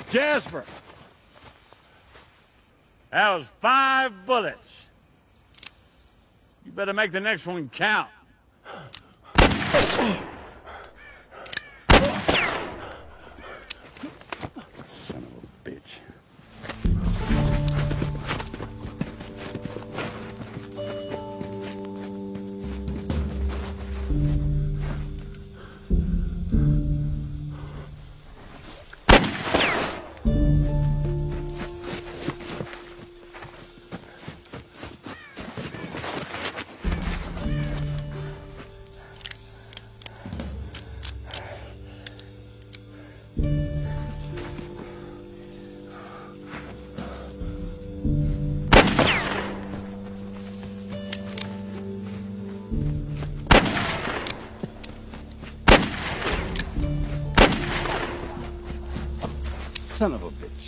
Jasper! That was 5 bullets. You better make the next one count. Son of a bitch. Son of a bitch.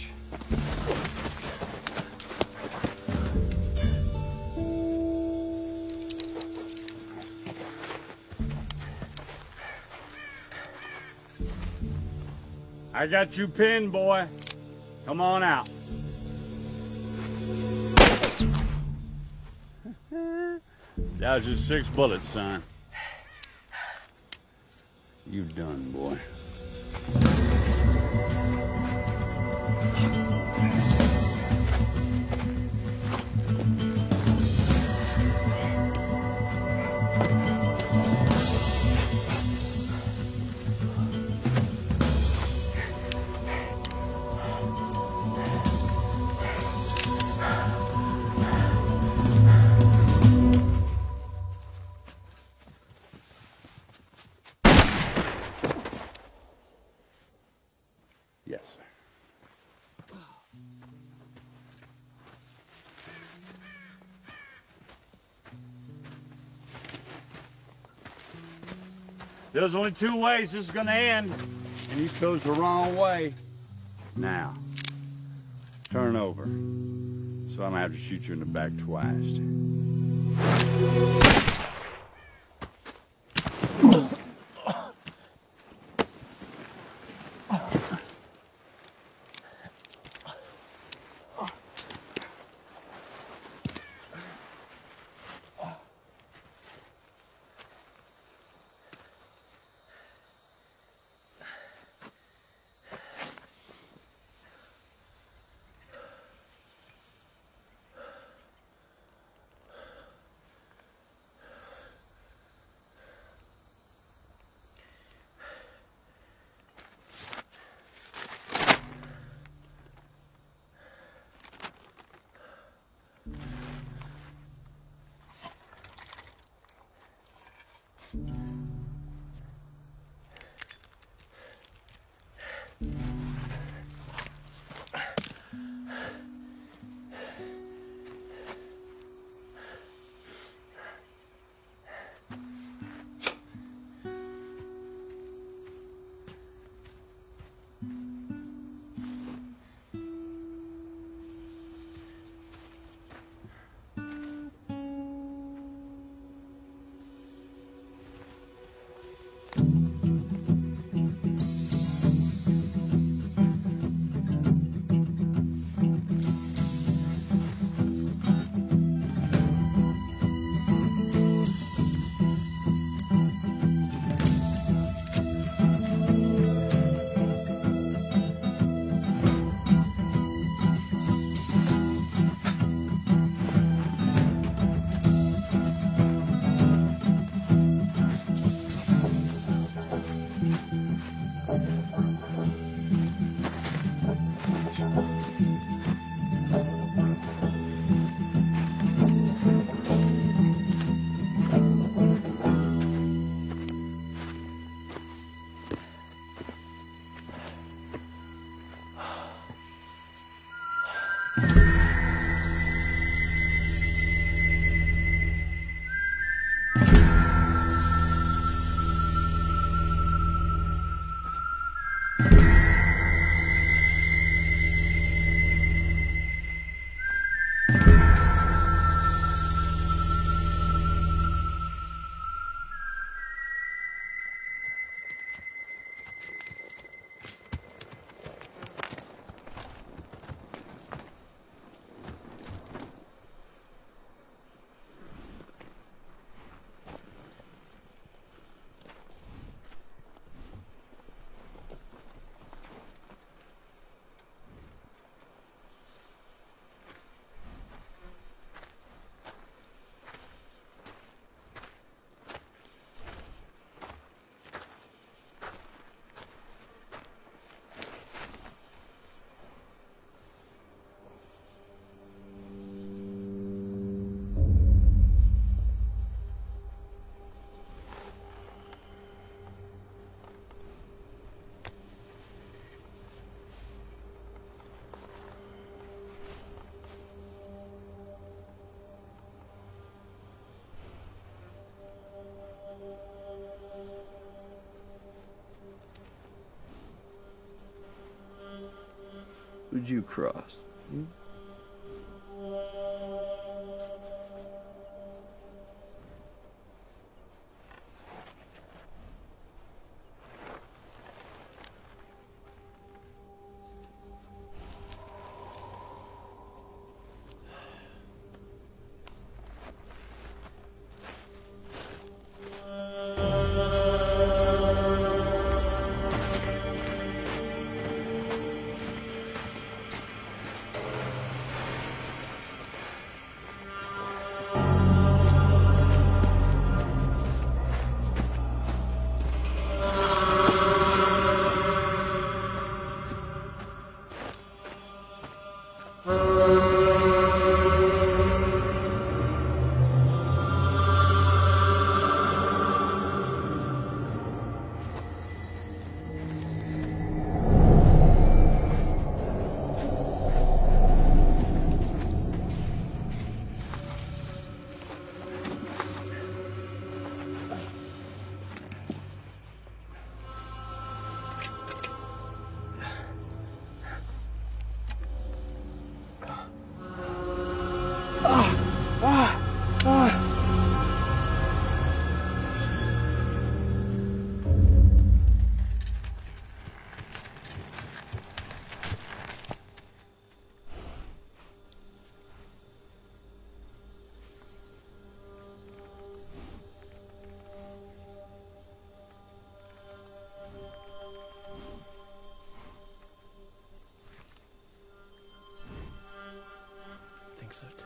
I got you pinned, boy. Come on out. That was just 6 bullets, son. You done, boy. Yes, sir. There's only 2 ways this is gonna end, and you chose the wrong way. Now, turn over, so I'm gonna have to shoot you in the back twice. would you cross? Hmm? I think so too.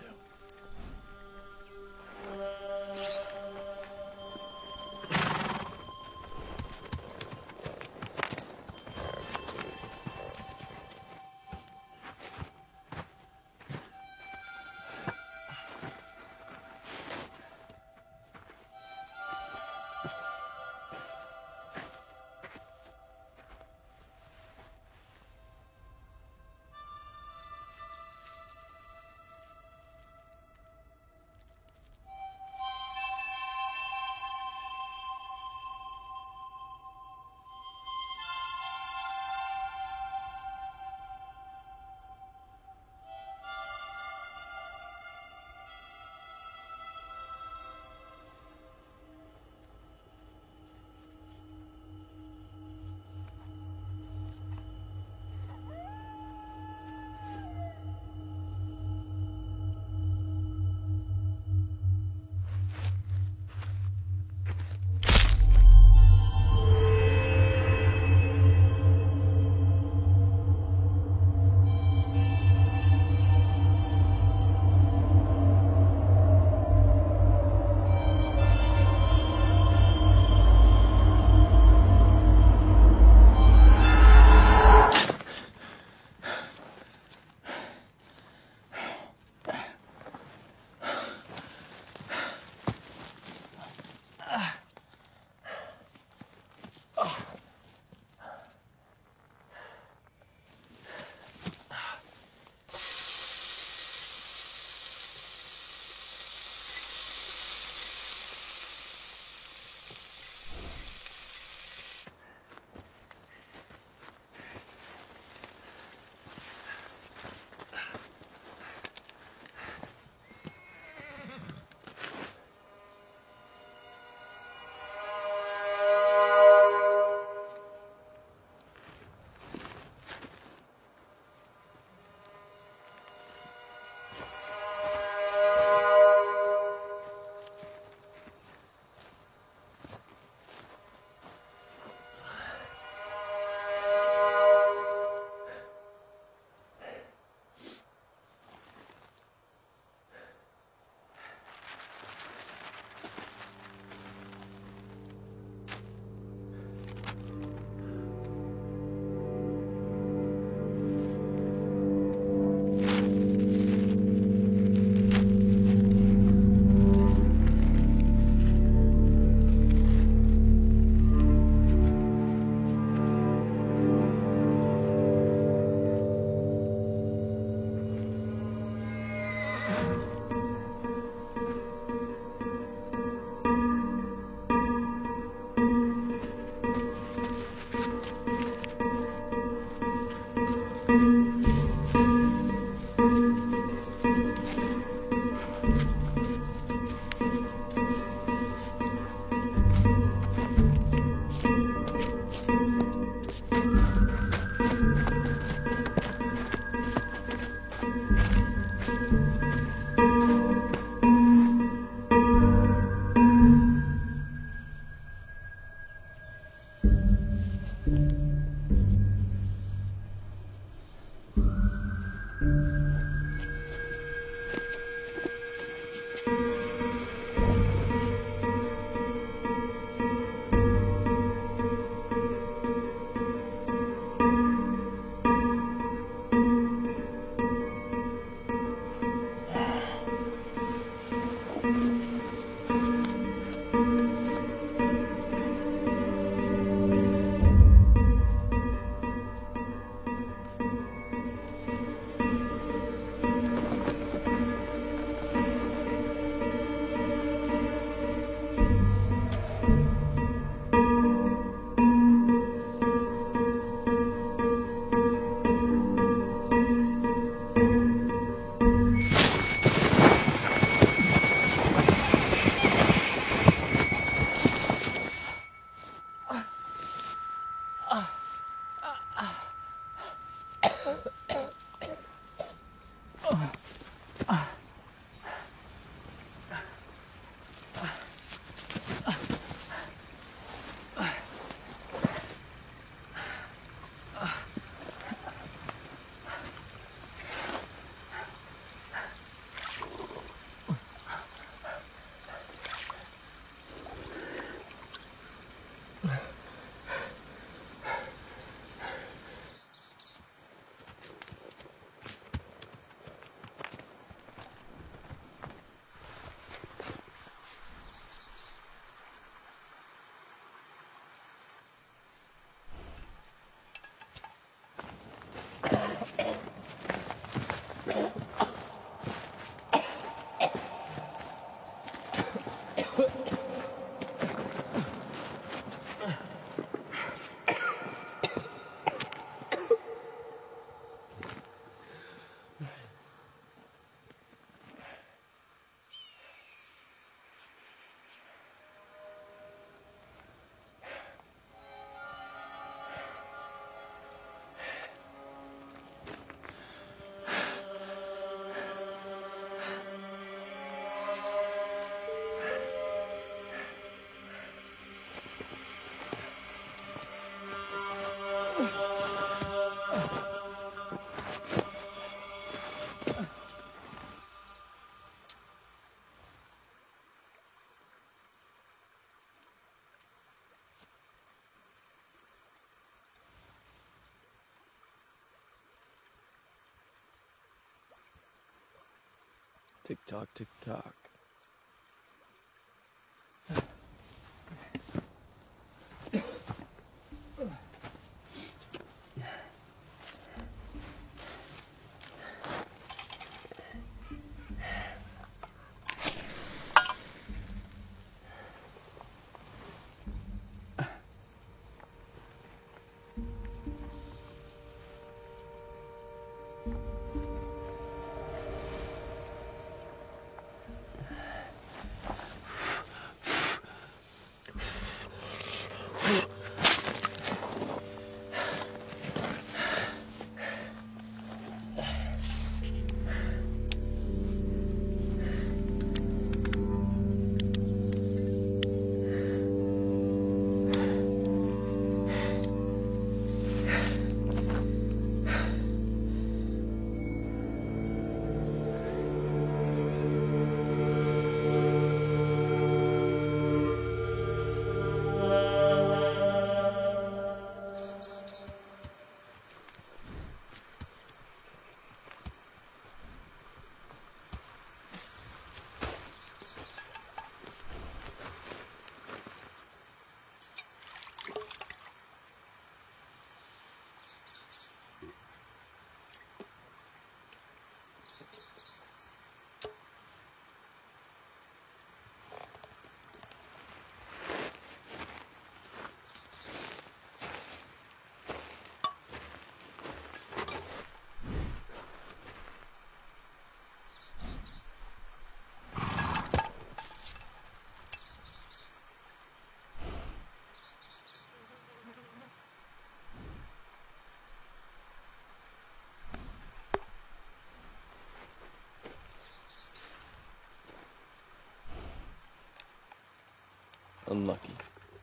Tick tock, tick tock. Unlucky.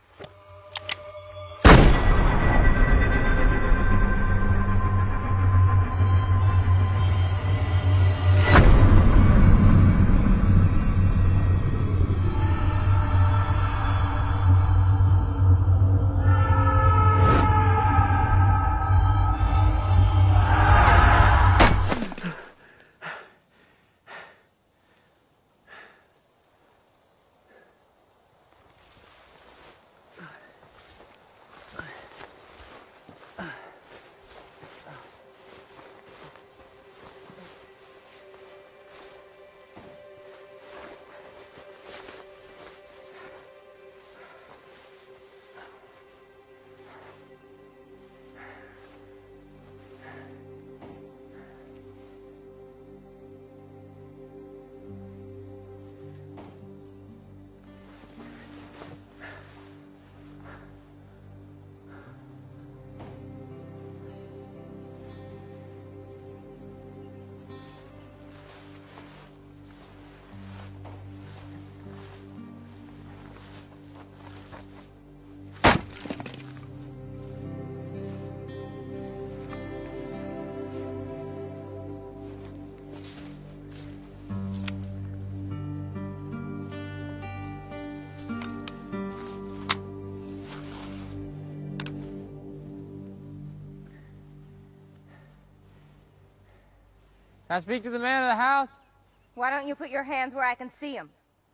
Can I speak to the man of the house? Why don't you put your hands where I can see them?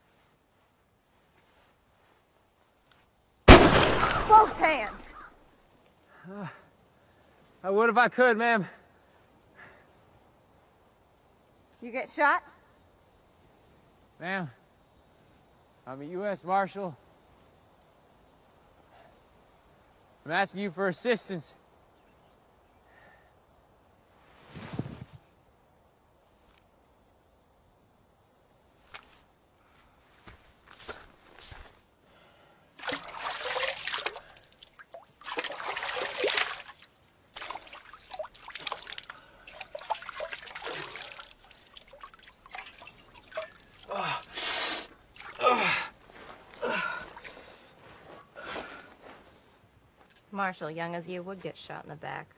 Both hands! I would if I could, ma'am. You get shot? Ma'am, I'm a U.S. Marshal. I'm asking you for assistance. Marshal, young as you, would get shot in the back.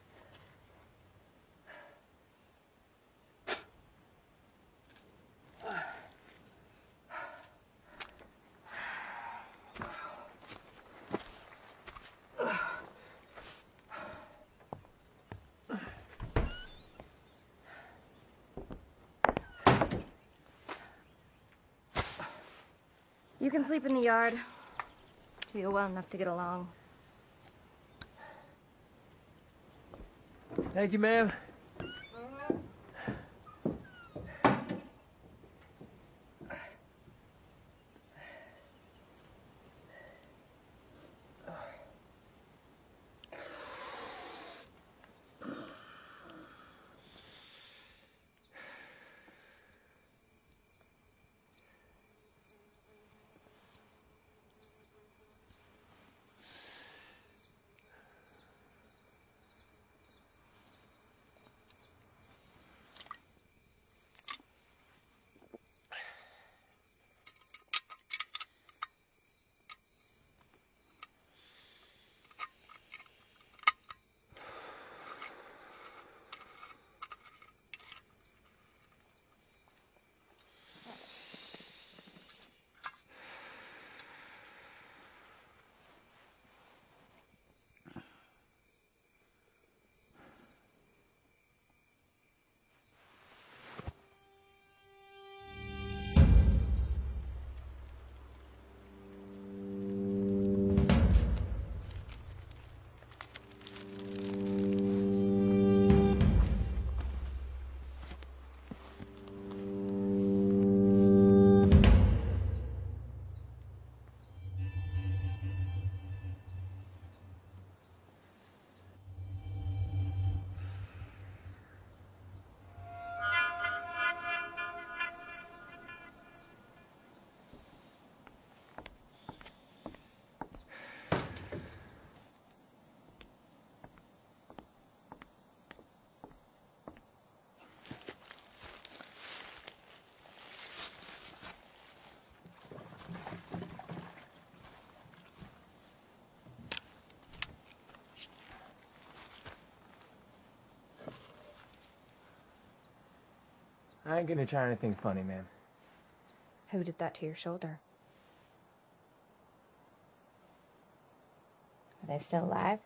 You can sleep in the yard. Feel well enough to get along. Thank you, ma'am. I ain't gonna try anything funny, ma'am. Who did that to your shoulder? Are they still alive?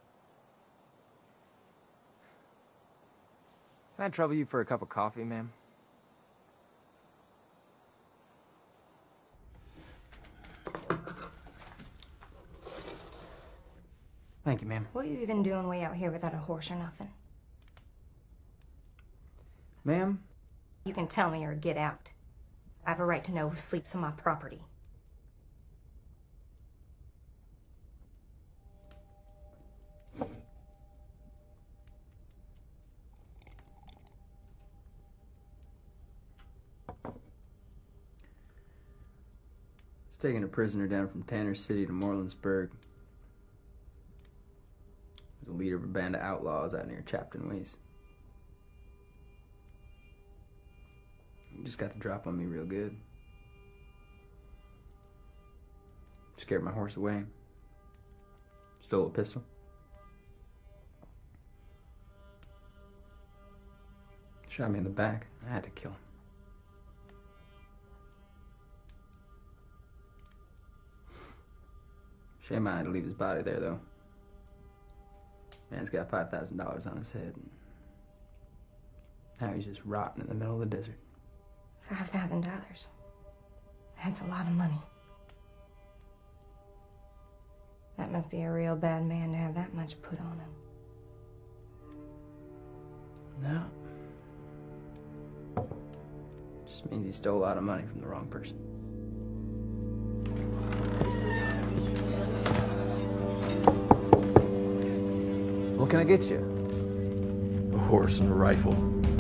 Can I trouble you for a cup of coffee, ma'am? Thank you, ma'am. What you even doing way out here without a horse or nothing? Ma'am? You can tell me or get out. I have a right to know who sleeps on my property. It's taking a prisoner down from Tanner City to Morelandsburg. He's the leader of a band of outlaws out near Chapton Ways. He just got the drop on me real good. Scared my horse away. Stole a pistol. Shot me in the back. I had to kill him. Shame I had to leave his body there, though. Man's got $5,000 on his head. And now he's just rotting in the middle of the desert. $5,000. That's a lot of money. That must be a real bad man to have that much put on him. No. Just means he stole a lot of money from the wrong person. What can I get you? A horse and a rifle.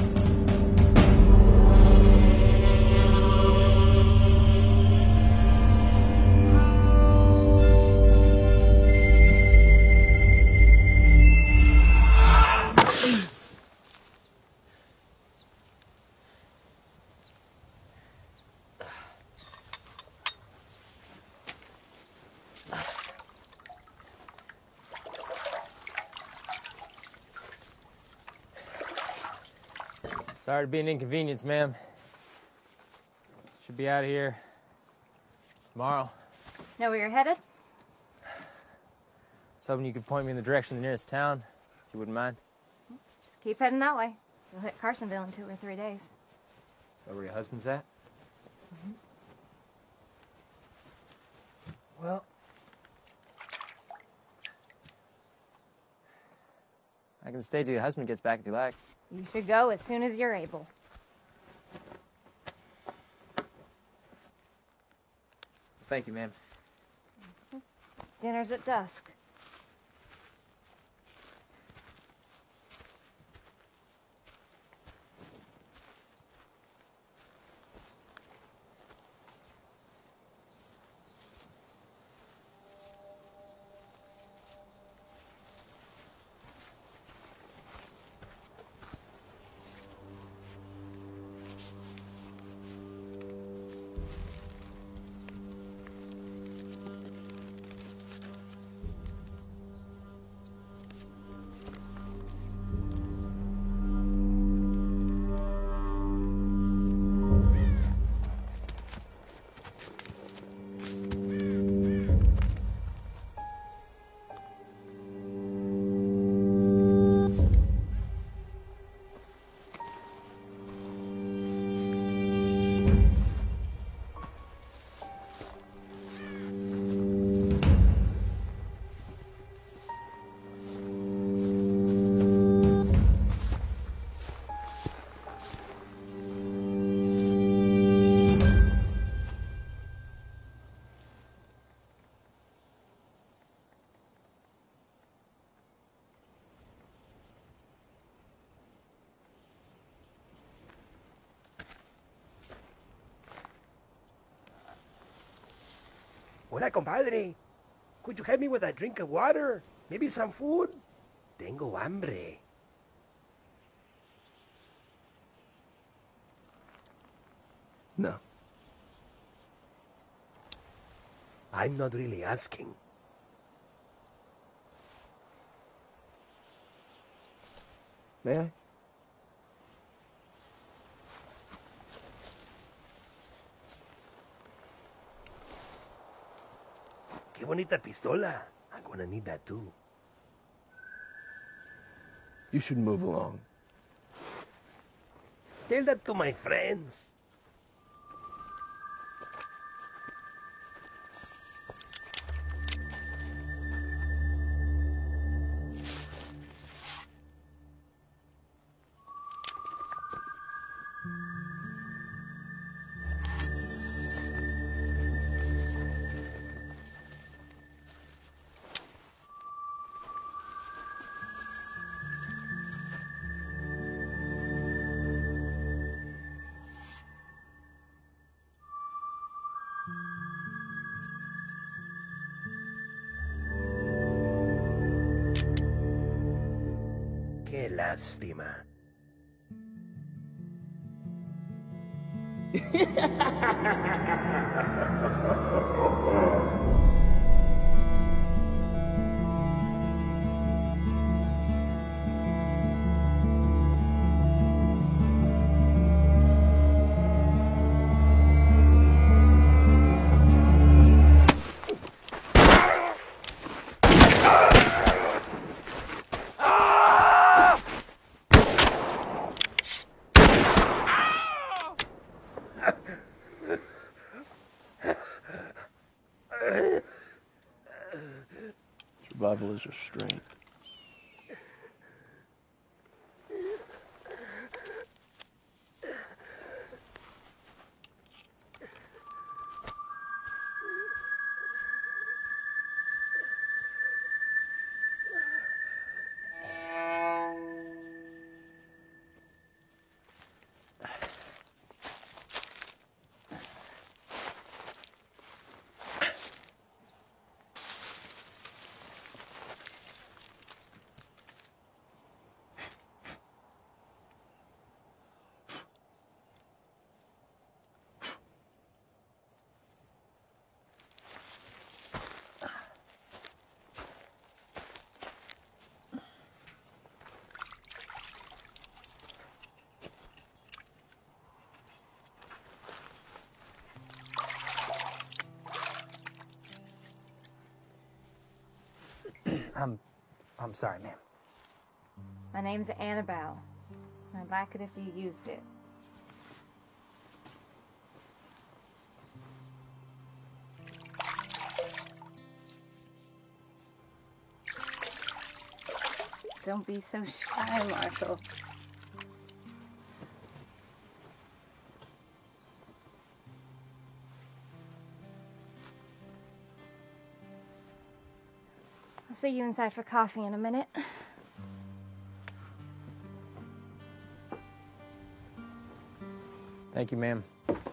Sorry to be an inconvenience, ma'am. Should be out of here tomorrow. Know where you're headed? Was hoping you could point me in the direction of the nearest town, if you wouldn't mind. Just keep heading that way. You'll hit Carsonville in 2 or 3 days. Is that where your husband's at? can stay till your husband gets back if you like. You should go as soon as you're able. Thank you, ma'am. Dinner's at dusk. Hola, compadre. Could you help me with a drink of water? Maybe some food? Tengo hambre. No. I'm not really asking. May I? Qué bonita pistola. I'm gonna need that too. You should move along. Tell that to my friends. Qué lástima. Survival is restraint. I'm sorry, ma'am. My name's Annabelle. I'd like it if you used it. Don't be so shy, Marshall. I'll see you inside for coffee in a minute. Thank you, ma'am.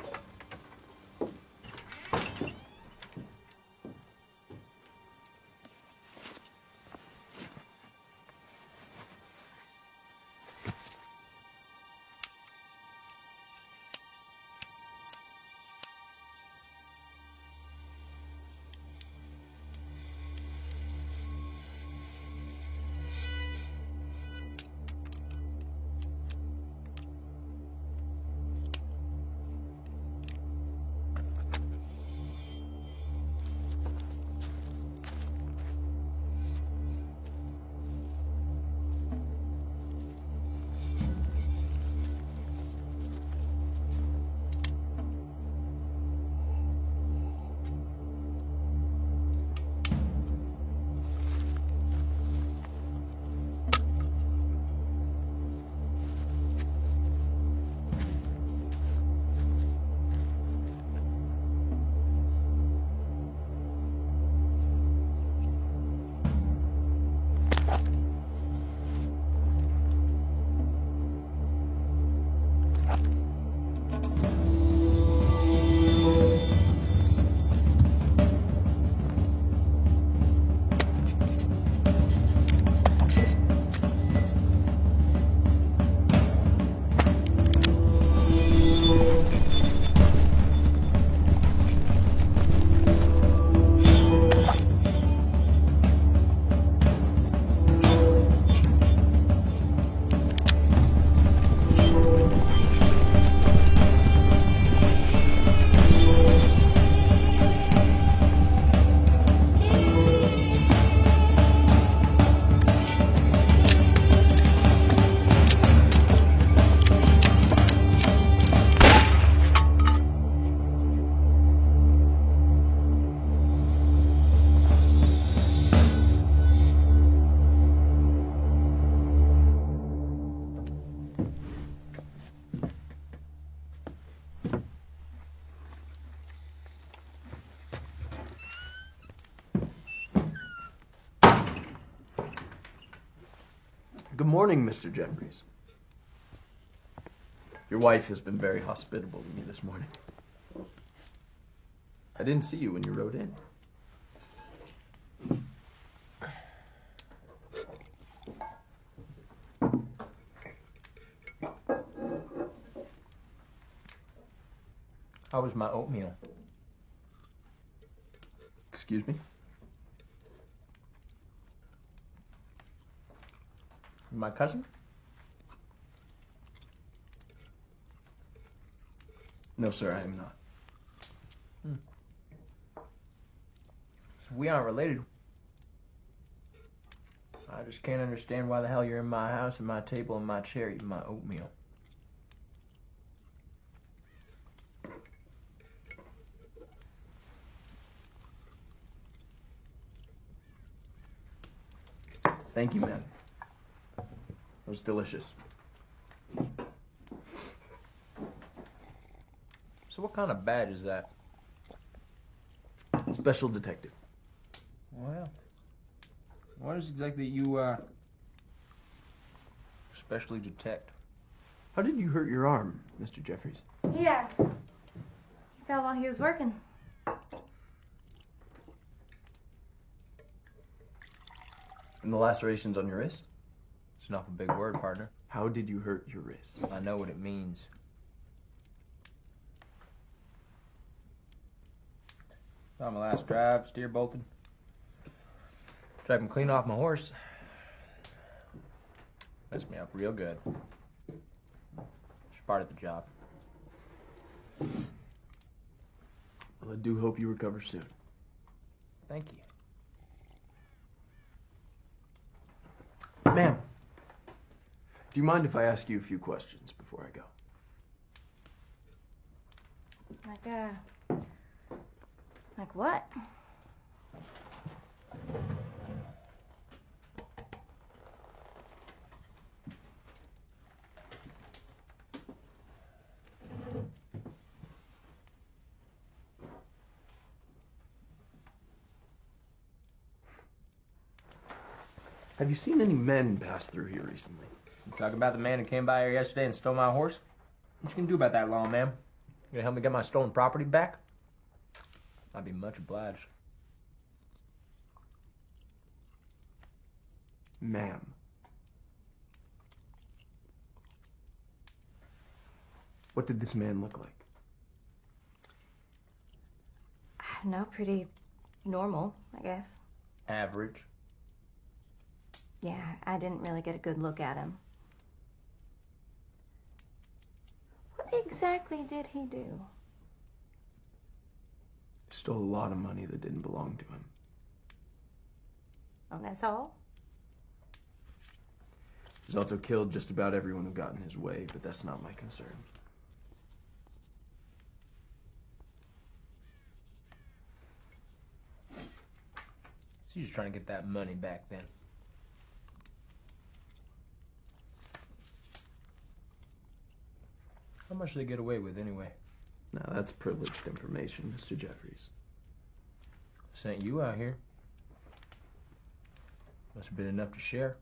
Good morning, Mr. Jeffries. Your wife has been very hospitable to me this morning. I didn't see you when you rode in. How was my oatmeal? Excuse me? My cousin? No, sir, I am not. So we aren't related. I just can't understand why the hell you're in my house and my table and my chair eating my oatmeal. Thank you, man. It was delicious. So what kind of badge is that? Special detective. Well, what is exactly you, specially detect? How did you hurt your arm, Mr. Jeffries? Yeah. He fell while he was working. And the lacerations on your wrist? It's not a big word, partner. How did you hurt your wrist? I know what it means. On my last drive, steer bolted. Driving clean off my horse. Messed me up real good. Just part of the job. Well, I do hope you recover soon. Thank you. Ma'am, do you mind if I ask you a few questions before I go? Like what? Have you seen any men pass through here recently? You talking about the man who came by here yesterday and stole my horse? What you gonna do about that, lawman? You gonna help me get my stolen property back? I'd be much obliged. Ma'am. What did this man look like? I don't know, pretty normal, I guess. Average. Yeah, I didn't really get a good look at him. What exactly did he do? Stole a lot of money that didn't belong to him. Oh, that's all? He's also killed just about everyone who got in his way, but that's not my concern. So you're just trying to get that money back then? How much did they get away with anyway? Now that's privileged information, Mr. Jeffries. Sent you out here. Must have been enough to share.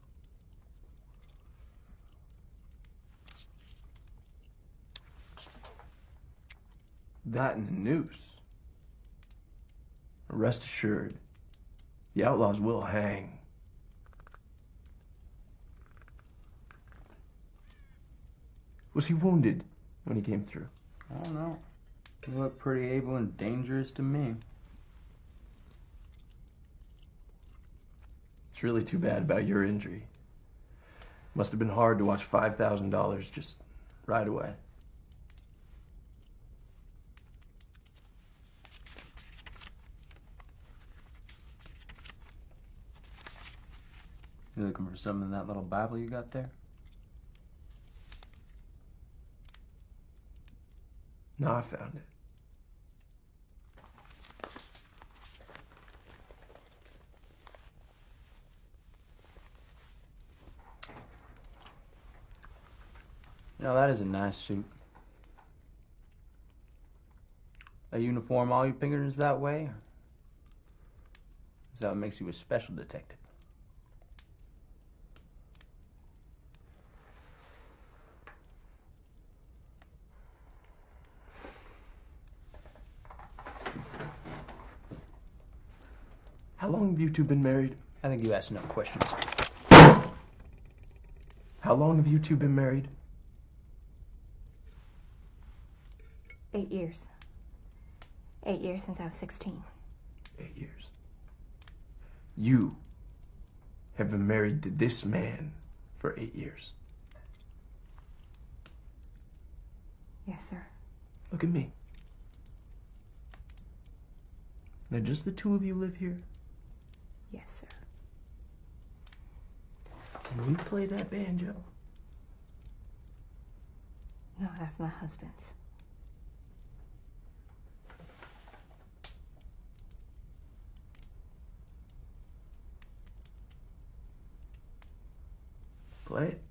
That and a noose. Rest assured, the outlaws will hang. Was he wounded when he came through? I don't know. You look pretty able and dangerous to me. It's really too bad about your injury. Must have been hard to watch $5,000 just right away. You looking for something in that little Bible you got there? No, I found it. You know, that is a nice suit. A uniform all your fingers that way? Or is that what makes you a special detective? How long have you two been married? I think you asked enough questions. How long have you two been married? 8 years. 8 years since I was 16. 8 years. You have been married to this man for 8 years. Yes, sir. Look at me. Now, just the two of you live here? Yes, sir. Can you play that banjo? No, that's my husband's. Play it.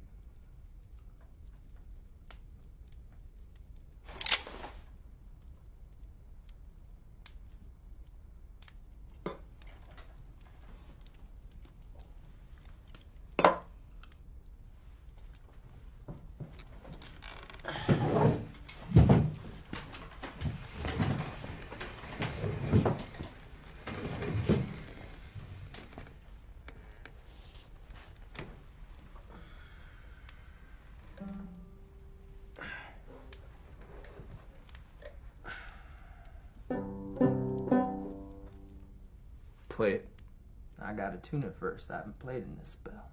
Play it. I gotta tune it first. I haven't played in this spell.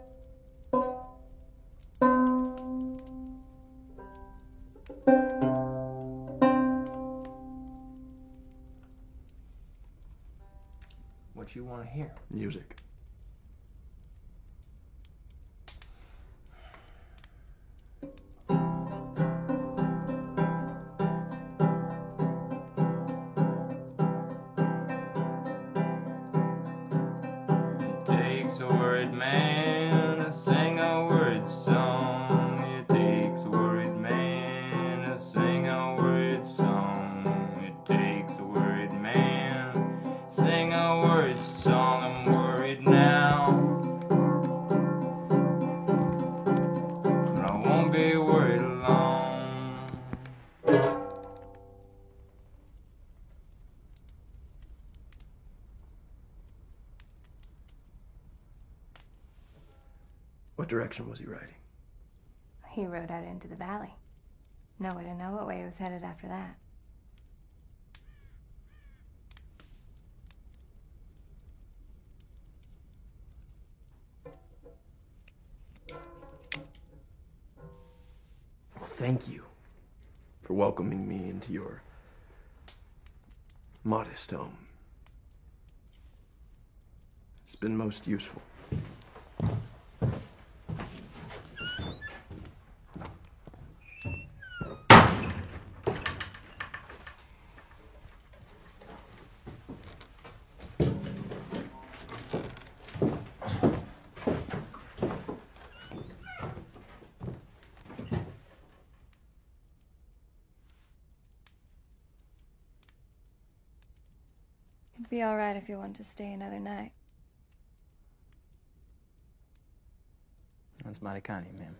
What you want to hear? Music. Takes a word man to sing a word song. It takes a word man to sing a word song. It takes a word man sing a word song. I'm worried now. What direction was he riding? He rode out into the valley. No way to know what way he was headed after that. Well, thank you for welcoming me into your modest home. It's been most useful. It'd be all right if you want to stay another night. That's mighty kind of you, ma'am.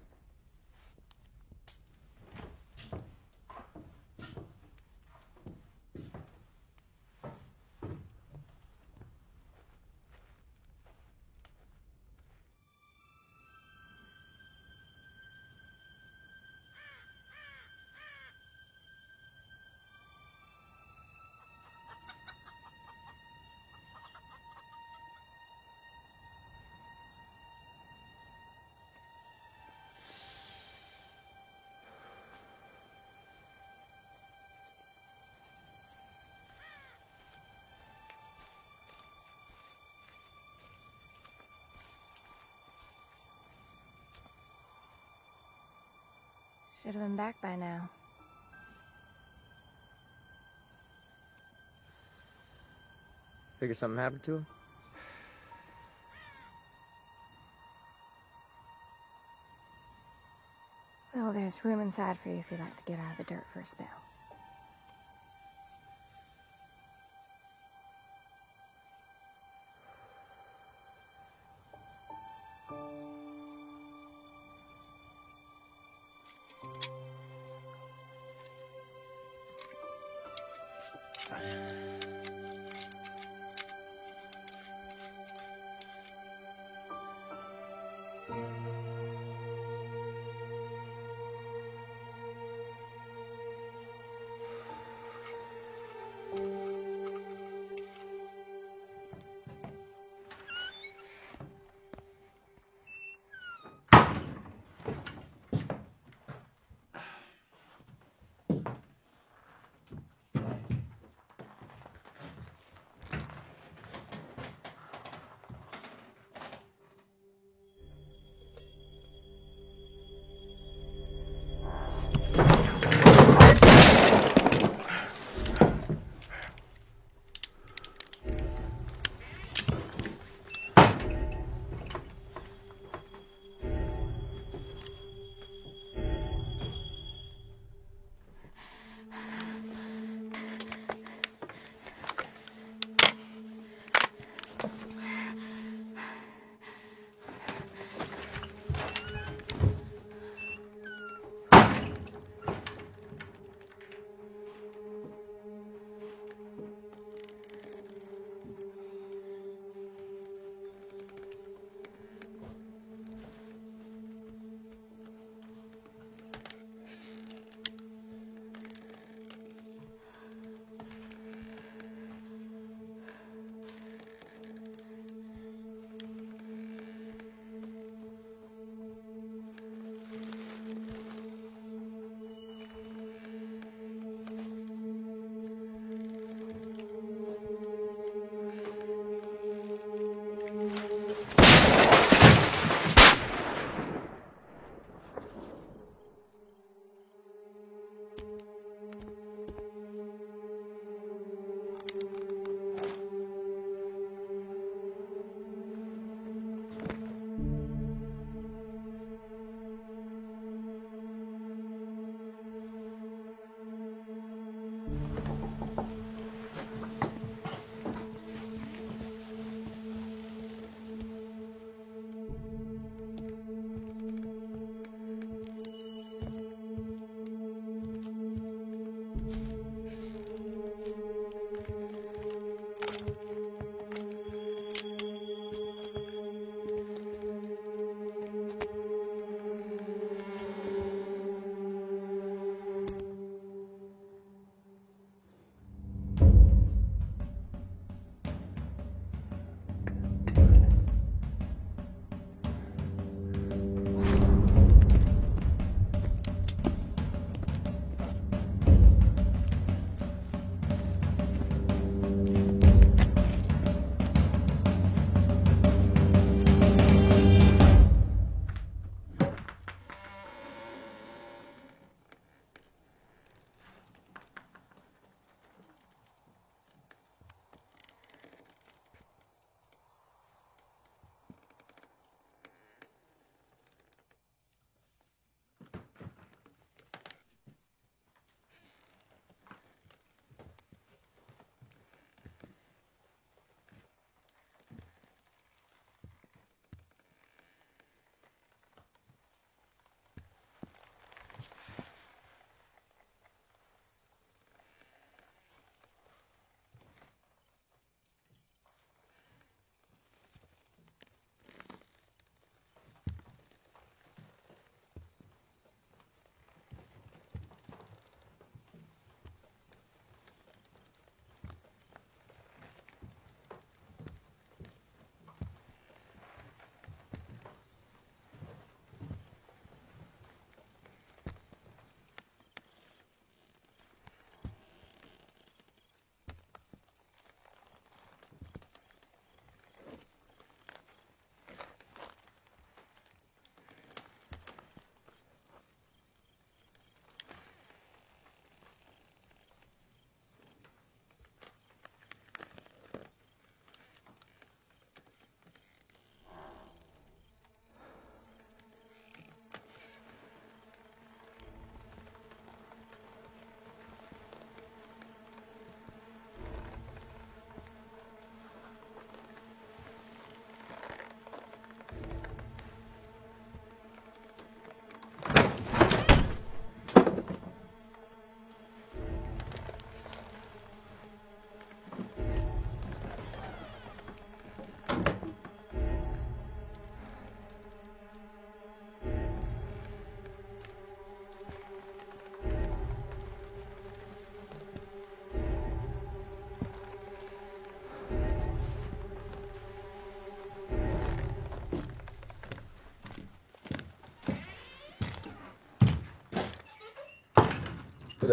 Should have been back by now. Figure something happened to him? Well, there's room inside for you if you'd like to get out of the dirt for a spell.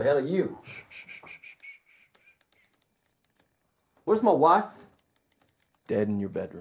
hell are you? Where's my wife? Dead in your bedroom.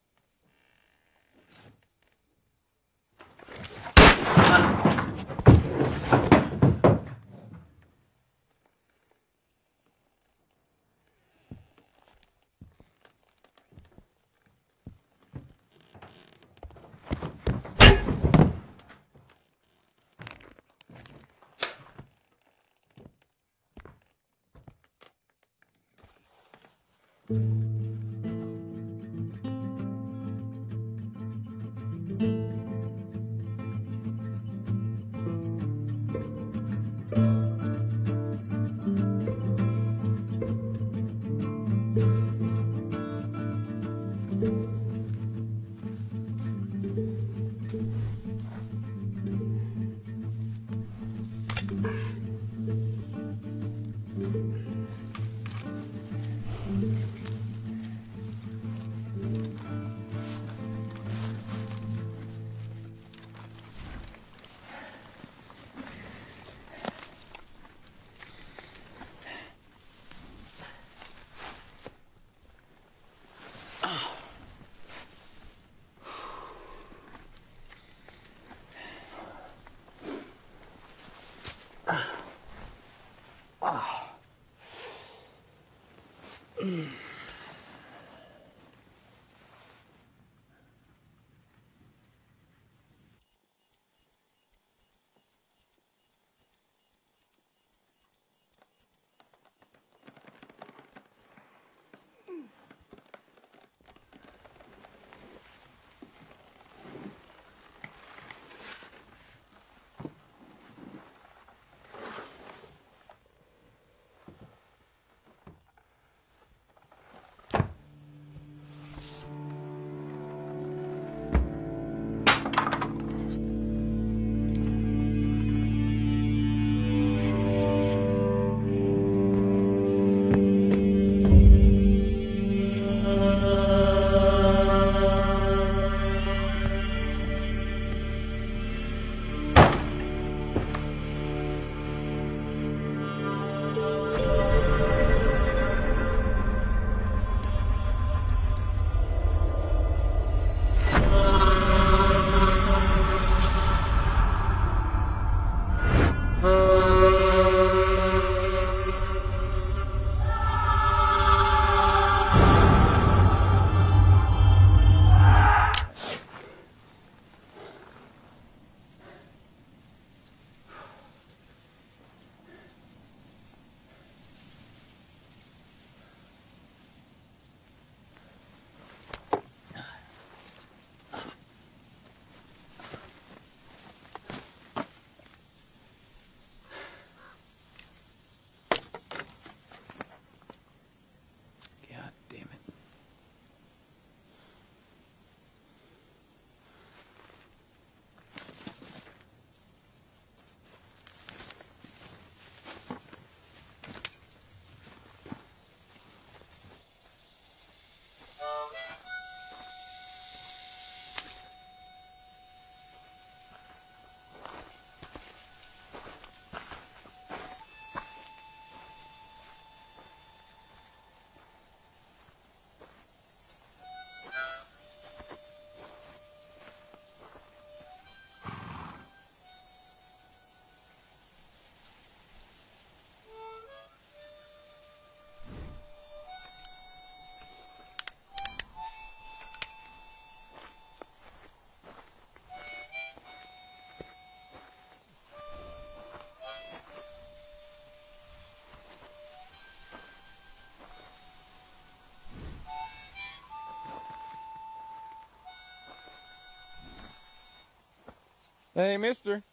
Hey, mister.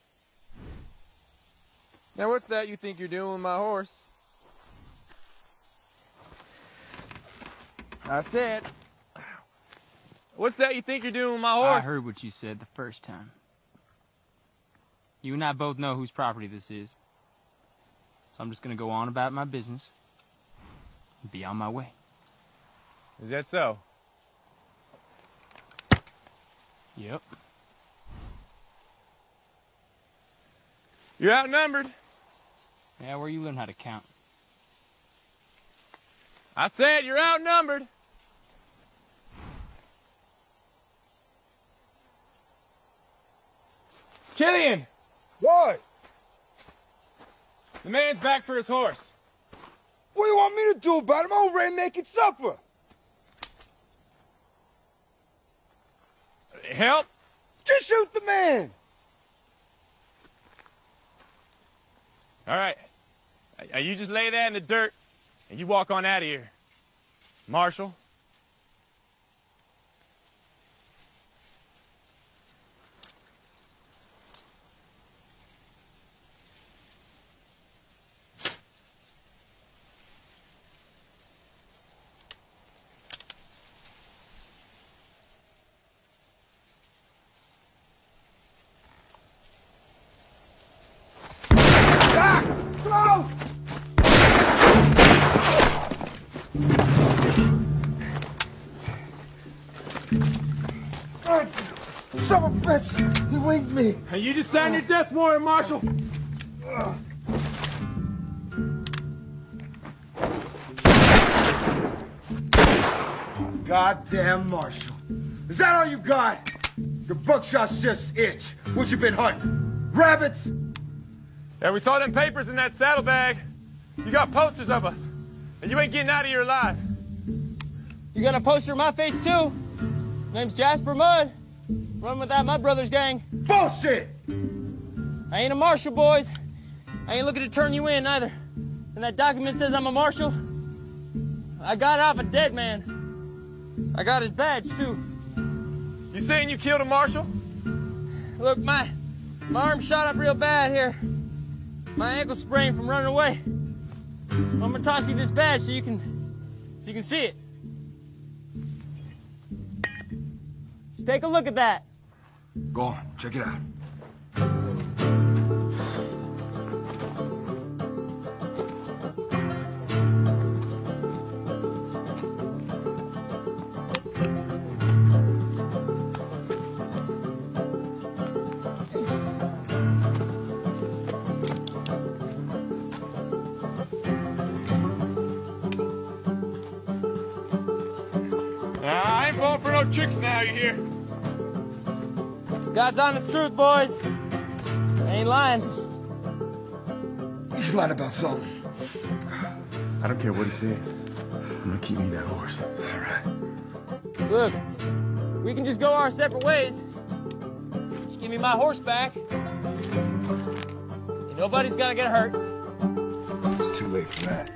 Now what's that you think you're doing with my horse? I said, what's that you think you're doing with my horse? I heard what you said the first time. You and I both know whose property this is. So I'm just gonna go on about my business and be on my way. Is that so? Yep. You're outnumbered. Yeah, where you learn how to count? I said you're outnumbered. Killian! What? The man's back for his horse. What do you want me to do about him? I'm already making supper. Help? Just shoot the man. All right. You just lay that in the dirt, and you walk on out of here. Marshal. Son of a bitch! He winged me! Hey, you just signed your death warrant, Marshal. Goddamn Marshal. Is that all you got? Your buckshots just itch. What you been hunting? Rabbits? Yeah, we saw them papers in that saddlebag. You got posters of us, and you ain't getting out of here alive. You got a poster of my face, too? Name's Jasper Mudd. Run with that, my brother's gang. Bullshit! I ain't a marshal, boys. I ain't looking to turn you in, either. And that document says I'm a marshal. I got it off a dead man. I got his badge, too. You saying you killed a marshal? Look, my arm's shot up real bad here. My ankle's sprained from running away. I'm gonna toss you this badge so you can see it. Just take a look at that. Go on, check it out. I ain't falling for no tricks now, you hear? It's God's honest truth, boys. I ain't lying. He's lying about something. I don't care what he says. I'm gonna keep me that horse. All right. Look, we can just go our separate ways. Just give me my horse back. And nobody's gonna get hurt. It's too late for that.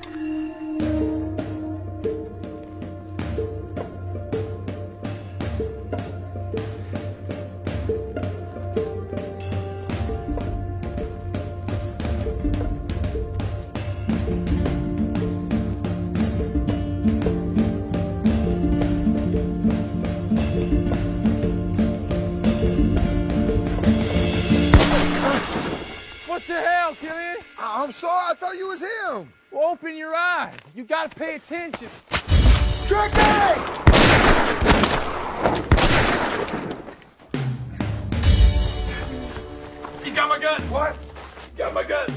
What the hell, Killian? I'm sorry, I thought you was him. Well, open your eyes. You gotta pay attention. Tricky! He's got my gun. What? He's got my gun.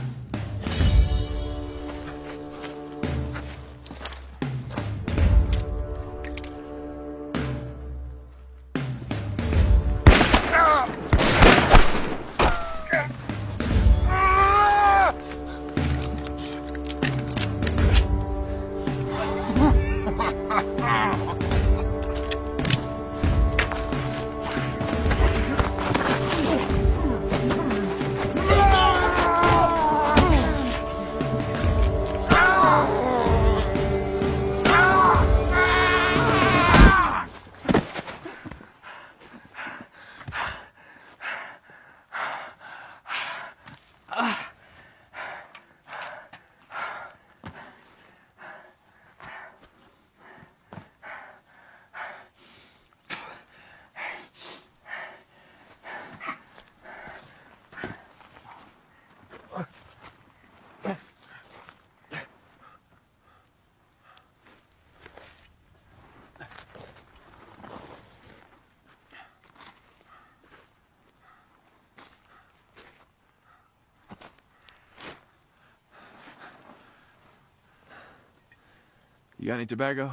You got any tobacco?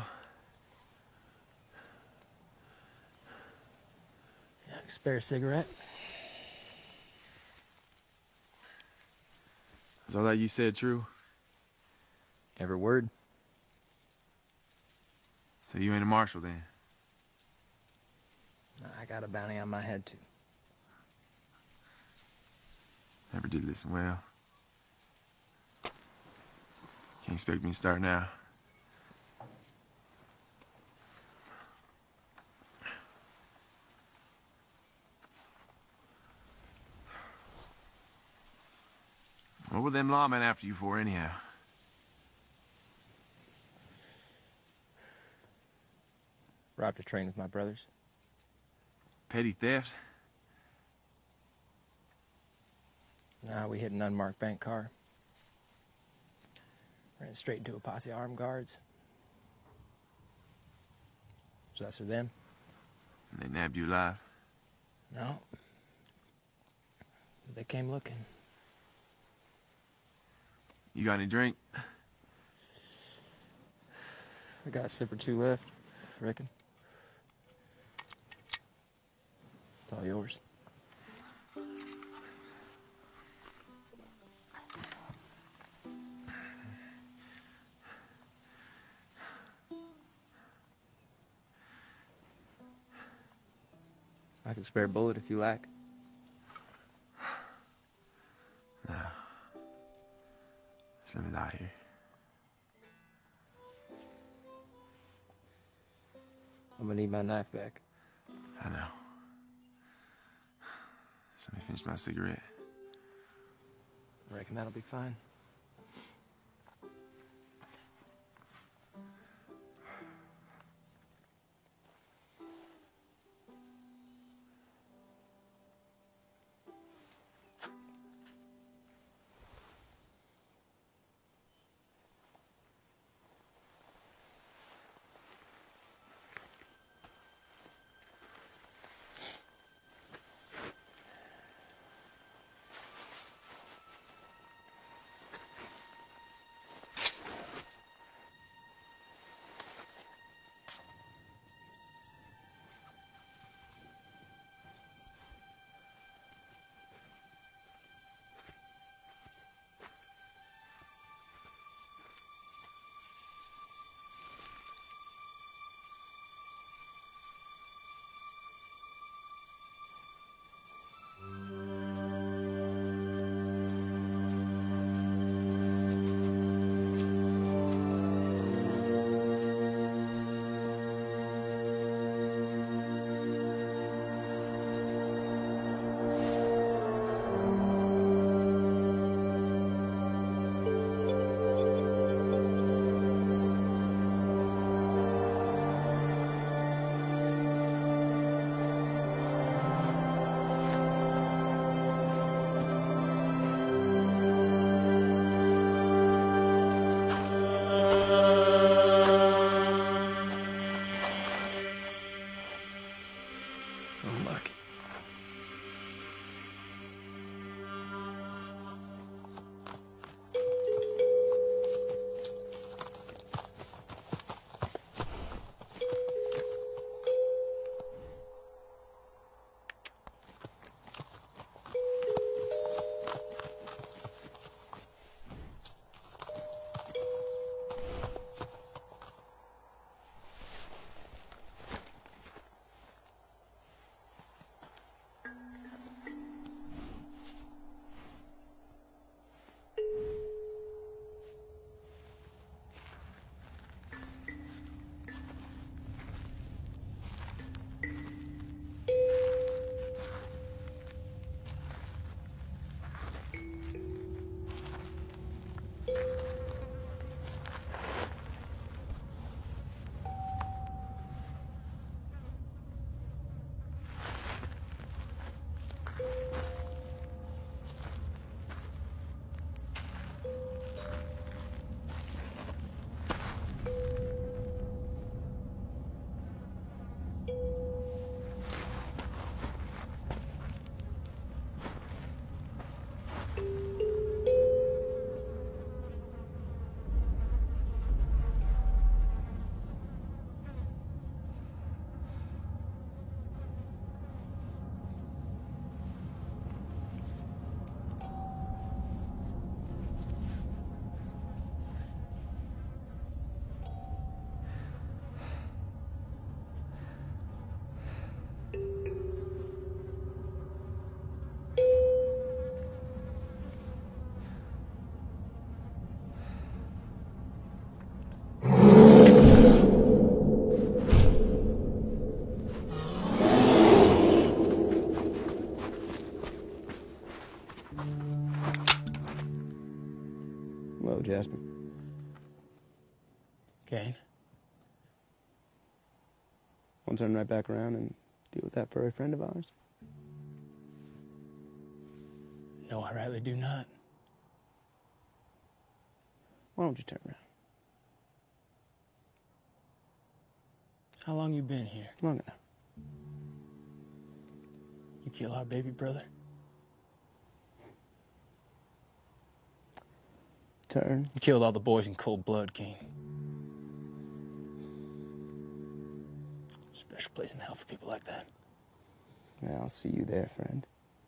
Yeah, spare cigarette. Is all that you said true? Every word. So you ain't a marshal then? I got a bounty on my head, too. Never did listen well. Can't expect me to start now. What were them lawmen after you for, anyhow? Robbed a train with my brothers. Petty theft? Nah, we hit an unmarked bank car. Ran straight into a posse of armed guards. So that's for them? And they nabbed you alive? No. They came looking. You got any drink? I got a sip or two left, I reckon. It's all yours. I can spare a bullet if you like. No. Just let me lie here. I'm gonna need my knife back. I know. Just let me finish my cigarette. I reckon that'll be fine. Kane. We'll turn right back around and deal with that furry friend of ours. No, I rightly do not. Why don't you turn around? How long you been here? Long enough. You kill our baby brother? Turn. You killed all the boys in cold blood, Kane. Special place in hell for people like that. Yeah, I'll see you there, friend.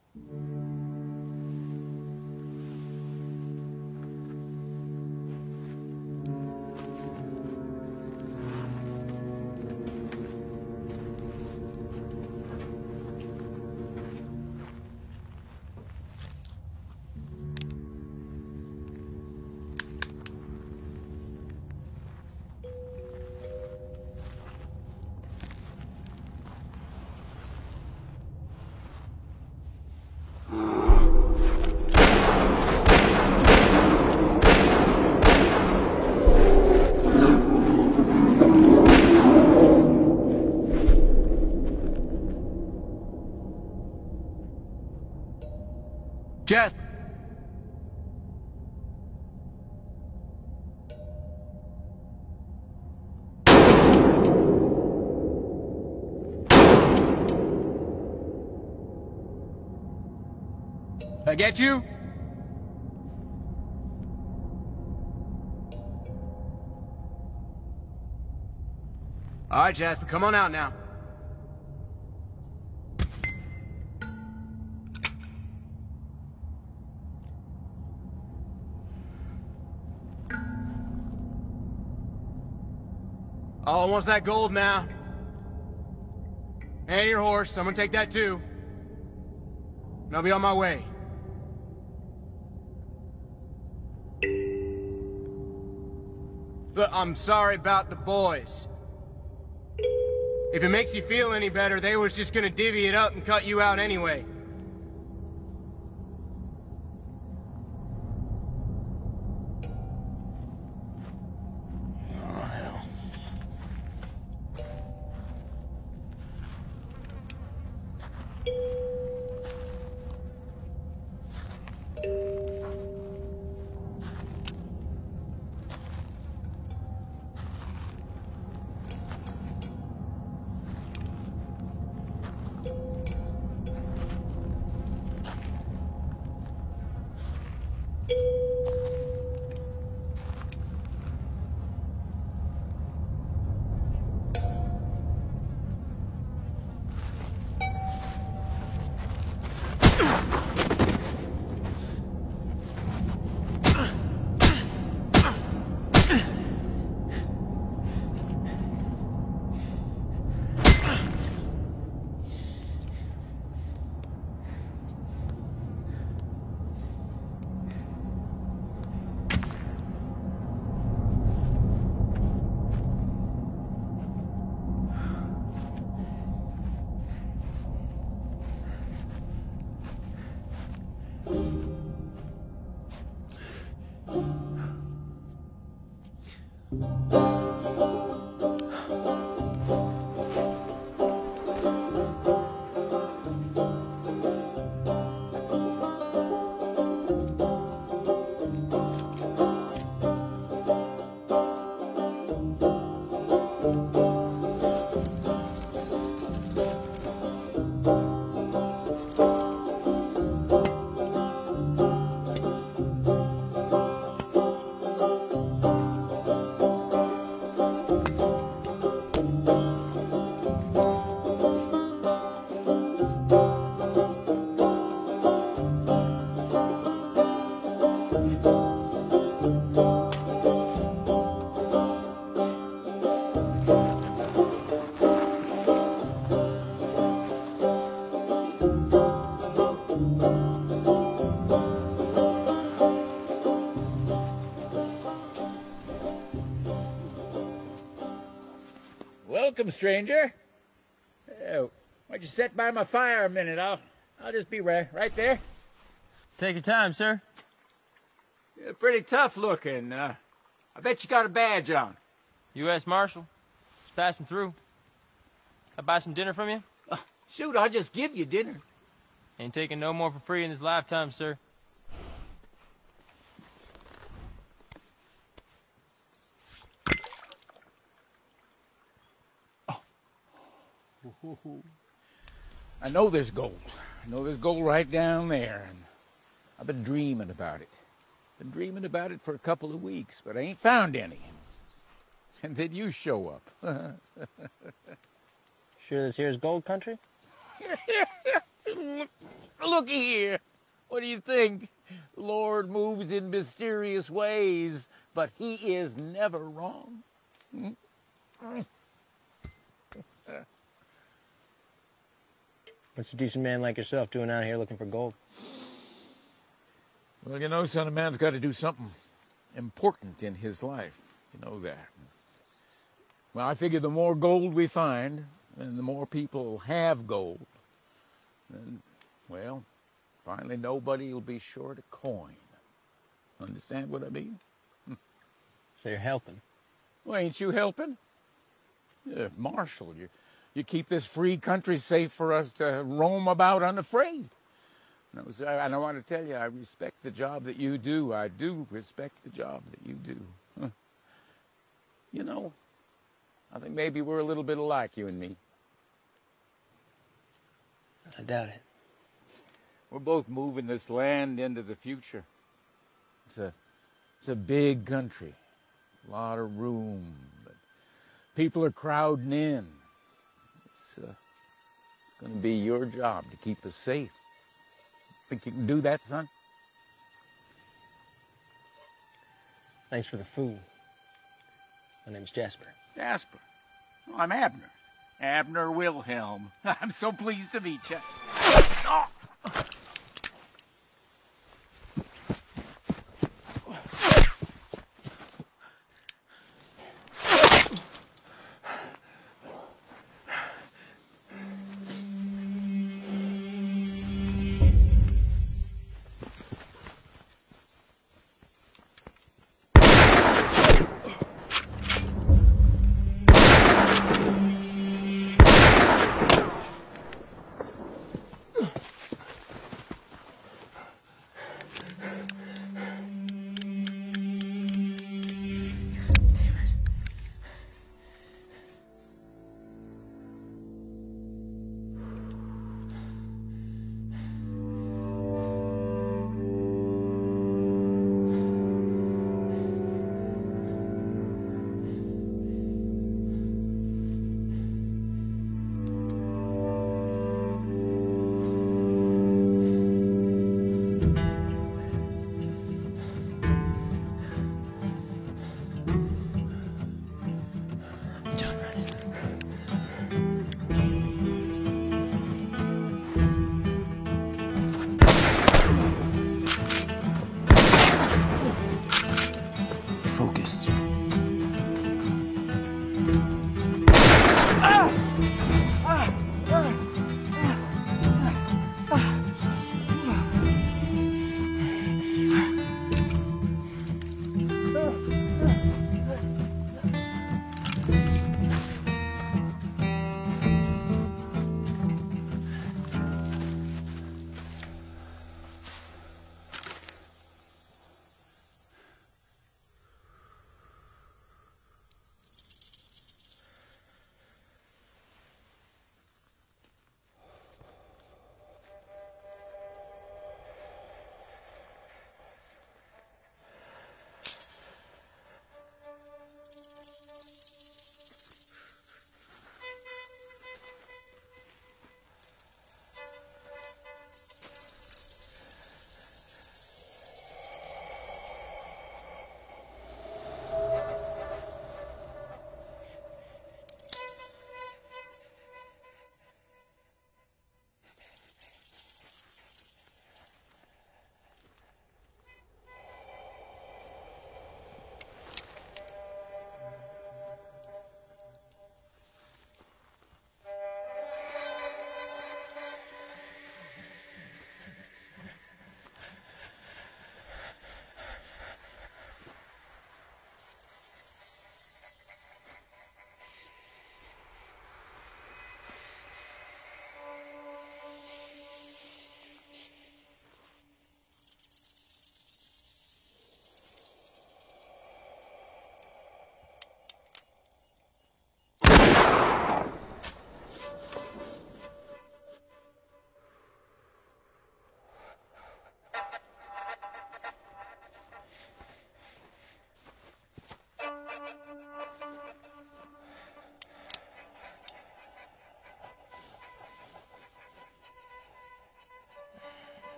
Jasper! Did I get you? All right, Jasper, come on out now. All I want's that gold now. And your horse. I'm gonna take that too. And I'll be on my way. But I'm sorry about the boys. If it makes you feel any better, they was just gonna divvy it up and cut you out anyway. Welcome, stranger. Why'd you sit by my fire a minute? I'll just be right there. Take your time, sir. You're pretty tough looking. I bet you got a badge on. U.S. Marshal. Just passing through. I buy some dinner from you? Shoot, I'll just give you dinner. Ain't taking no more for free in this lifetime, sir. I know there's gold. I know there's gold right down there, and I've been dreaming about it. Been dreaming about it for a couple of weeks, but I ain't found any. And then you show up. Sure this here's gold country? Looky here. What do you think? The Lord moves in mysterious ways, but he is never wrong. What's a decent man like yourself doing out here looking for gold? Well, you know, son, a man's got to do something important in his life. You know that. Well, I figure the more gold we find, and the more people have gold, then, well, finally nobody will be short a coin. Understand what I mean? So you're helping? Well, ain't you helping? Yeah, Marshal, you keep this free country safe for us to roam about unafraid. And I want to tell you, I respect the job that you do. I do respect the job that you do. You know, I think maybe we're a little bit alike, you and me. I doubt it. We're both moving this land into the future. It's a big country, a lot of room, but people are crowding in. It's going to be your job to keep us safe. Think you can do that, son? Thanks for the food. My name's Jasper. Jasper. Well, I'm Abner. Abner Wilhelm. I'm so pleased to meet you. Oh.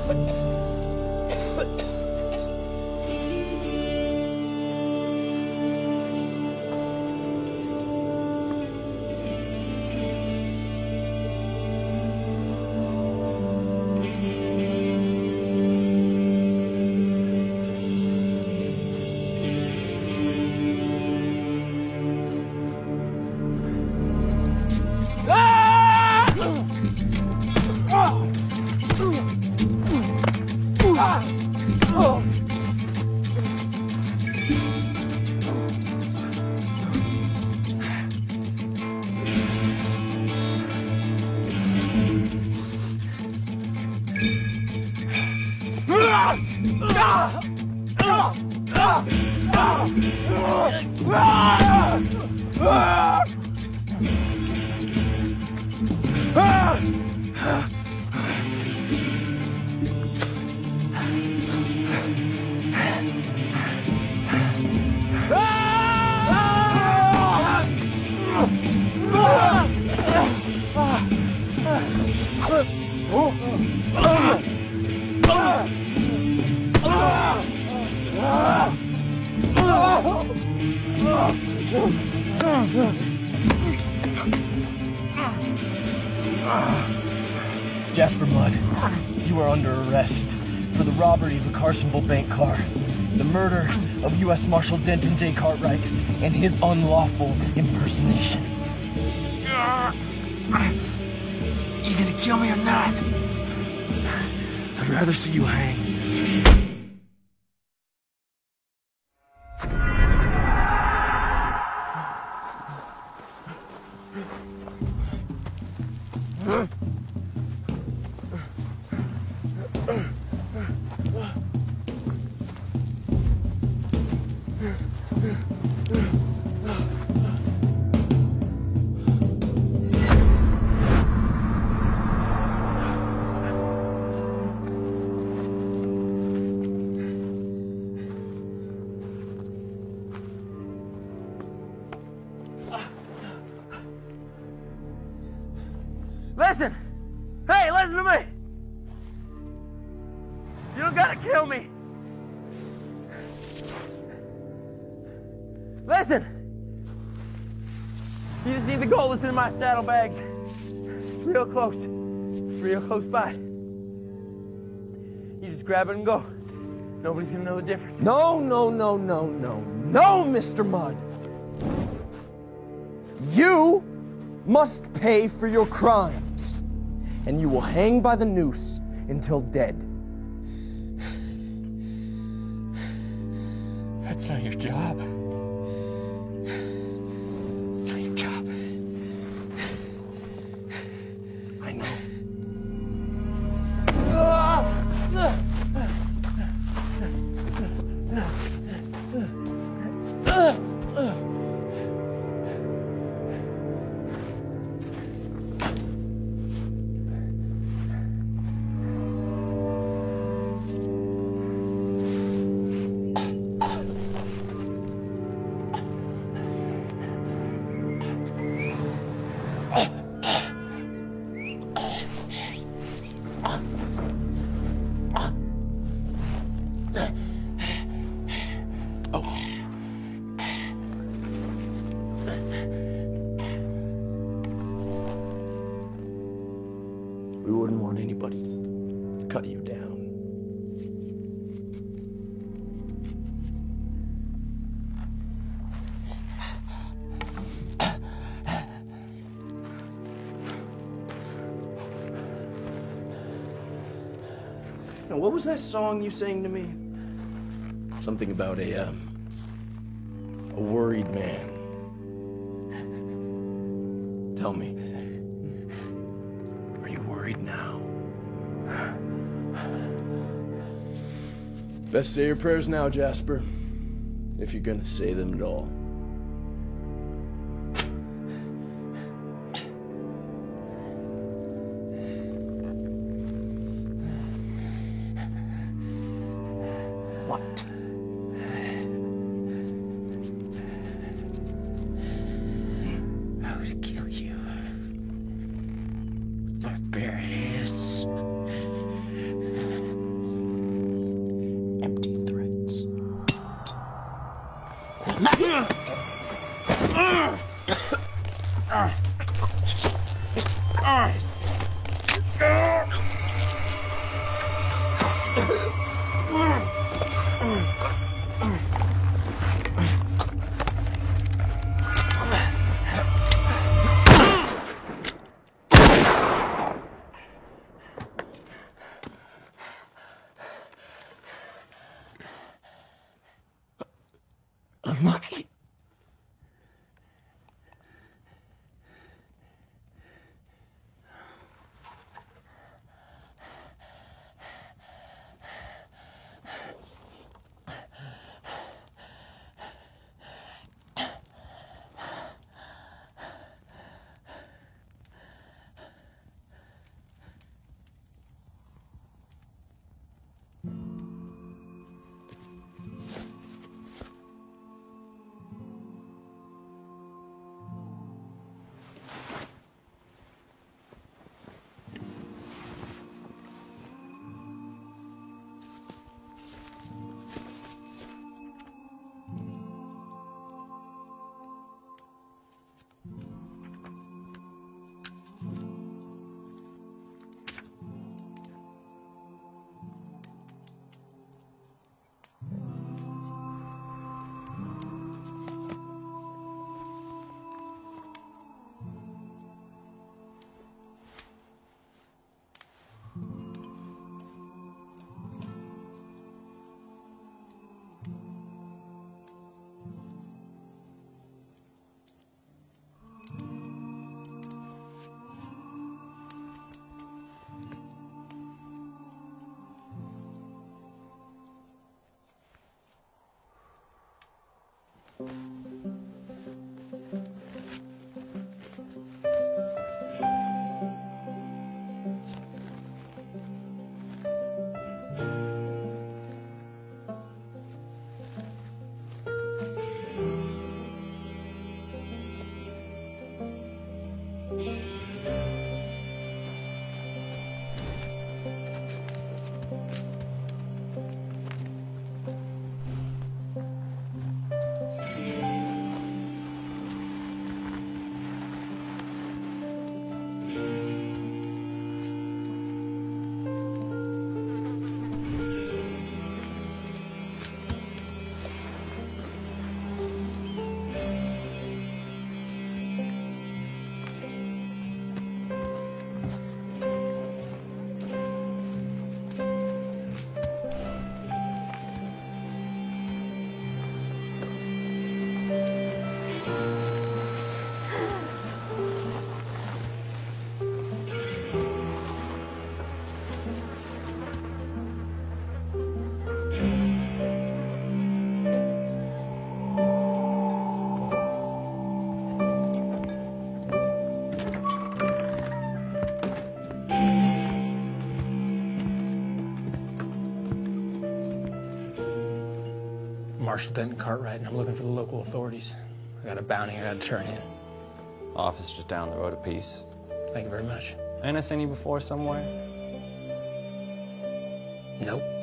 Jasper Mudd, you are under arrest for the robbery of a Carsonville bank car, the murder of U.S. Marshal Denton J. Cartwright, and his unlawful impersonation. You gonna kill me or not? I'd rather see you hang. Listen! Hey, listen to me! You don't gotta kill me! Listen! You just need the gold that's in my saddlebags. It's real close. It's real close by. You just grab it and go. Nobody's gonna know the difference. No, Mr. Mudd. You must pay for your crimes, and you will hang by the noose until dead. That's not your job. It's not your job. I know. We wouldn't want anybody to cut you down. Now, what was that song you sang to me? Something about a worried man. Tell me, are you worried now? Best say your prayers now, Jasper, if you're gonna say them at all. What? I would kill you with bare hands. Unlucky. Marshal Denton Cartwright, and I'm looking for the local authorities. I got a bounty I gotta turn in. Office just down the road a piece. Thank you very much. Ain't I seen you before somewhere? Nope.